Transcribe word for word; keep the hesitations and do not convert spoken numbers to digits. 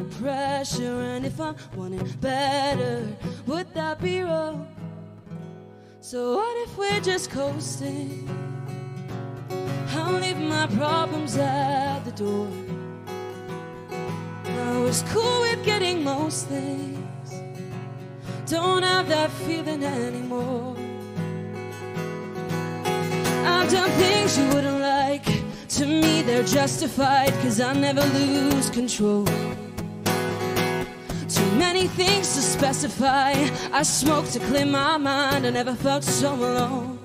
pressure, and if I wanted better, would that be wrong? So what if we're just coasting? I'll leave my problems at the door. I was cool with getting most things, don't have that feeling anymore. I've done things you wouldn't like. To me they're justified, cause I never lose control. Too many things to specify. I smoke to clear my mind, I never felt so alone.